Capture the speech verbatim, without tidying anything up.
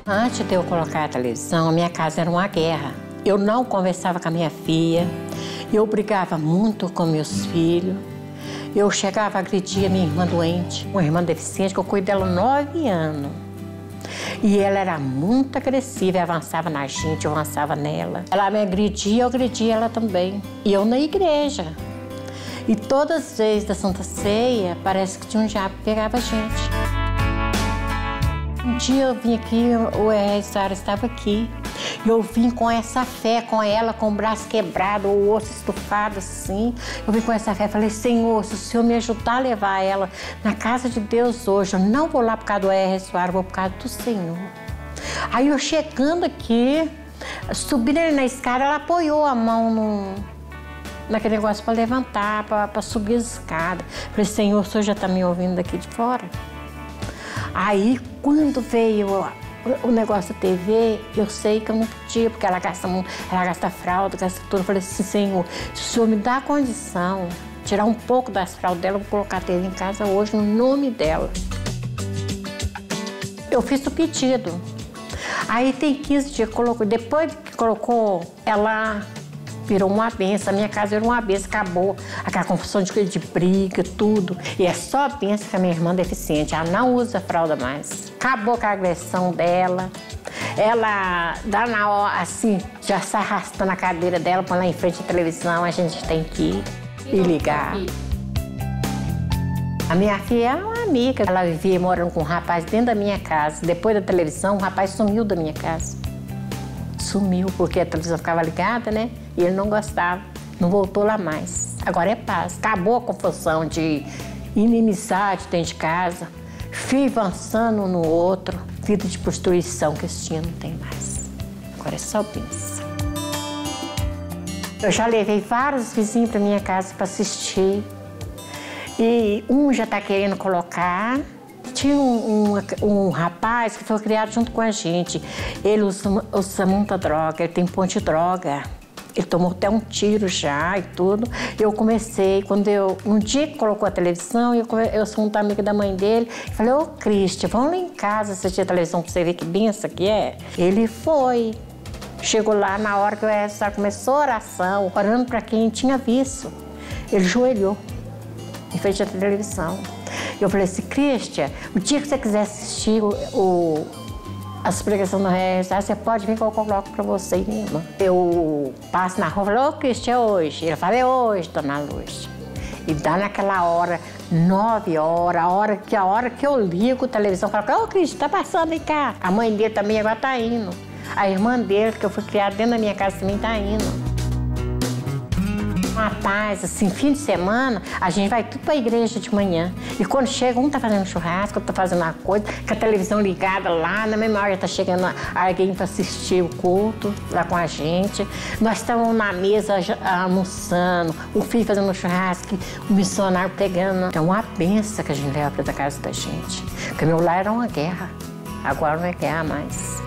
Antes de eu colocar a televisão, a minha casa era uma guerra. Eu não conversava com a minha filha, eu brigava muito com meus filhos. Eu chegava a agredir a minha irmã doente, uma irmã deficiente, que eu cuidei dela nove anos. E ela era muito agressiva, avançava na gente, eu avançava nela. Ela me agredia, eu agredia ela também. E eu na igreja. E todas as vezes da Santa Ceia, parece que tinha um diabo que pegava a gente. Um dia eu vim aqui, o R. Sara estava aqui. Eu vim com essa fé, com ela, com o braço quebrado, o osso estufado assim. Eu vim com essa fé, falei, Senhor, se o Senhor me ajudar a levar ela na casa de Deus hoje, eu não vou lá por causa do R. Soares, vou por causa do Senhor. Aí eu chegando aqui, subindo ali na escada, ela apoiou a mão no, naquele negócio para levantar, para subir as escadas. Falei, Senhor, o Senhor já está me ouvindo daqui de fora? Aí, quando veio o negócio da T V, eu sei que eu não podia, porque ela gasta, ela gasta fralda, gasta tudo. Eu falei assim, Senhor, se o Senhor me dá a condição, tirar um pouco das fraldas dela, eu vou colocar a T V em casa hoje, no nome dela. Eu fiz o pedido. Aí tem quinze dias que colocou, depois que colocou, ela virou uma benção, a minha casa era uma benção, acabou aquela confusão de, de briga, tudo. E é só a benção que a minha irmã é deficiente, ela não usa fralda mais. Acabou com a agressão dela, ela dá na hora, assim, já se arrasta na cadeira dela, põe lá em frente à televisão, a gente tem que ir e ligar. A minha filha é uma amiga, ela vivia morando com um rapaz dentro da minha casa. Depois da televisão, o rapaz sumiu da minha casa. Sumiu, porque a televisão ficava ligada, né? E ele não gostava, não voltou lá mais. Agora é paz. Acabou a confusão de inimizade dentro de casa, filho avançando um no outro, vida de prostituição que eles tinham não tem mais. Agora é só bênção. Eu já levei vários vizinhos para minha casa para assistir. E um já está querendo colocar. Tinha um, um, um rapaz que foi criado junto com a gente. Ele usa, usa muita droga, ele tem ponto de droga. Ele tomou até um tiro já e tudo. Eu comecei, quando eu, um dia que colocou a televisão, eu, eu sou muito amiga da mãe dele, falei, ô Cristian, vamos lá em casa assistir a televisão pra você ver que benção que é. Ele foi. Chegou lá na hora que o R. Soares começou a oração, orando para quem tinha visto. Ele joelhou em frente à televisão. Eu falei assim, Cristian, o dia que você quiser assistir o, o, as pregações do R. Soares, você pode vir que eu coloco para você, minha irmã. Eu passo na rua e falo, ô Cristian, é hoje. Ele fala, é hoje, dona Luz. E dá naquela hora, nove horas, a hora que, a hora que eu ligo a televisão, eu falo, ô Cristian, tá passando aí cá. A mãe dele também agora tá indo. A irmã dele, que eu fui criada dentro da minha casa, também tá indo. Uma paz, assim, fim de semana, a gente vai tudo pra igreja de manhã. E quando chega, um tá fazendo churrasco, outro tá fazendo uma coisa, com a televisão ligada lá, na mesma hora tá chegando alguém pra assistir o culto lá com a gente. Nós estamos na mesa almoçando, o filho fazendo churrasco, o missionário pegando. É uma benção que a gente leva pra casa da gente. Porque meu lar era uma guerra, agora não é guerra mais.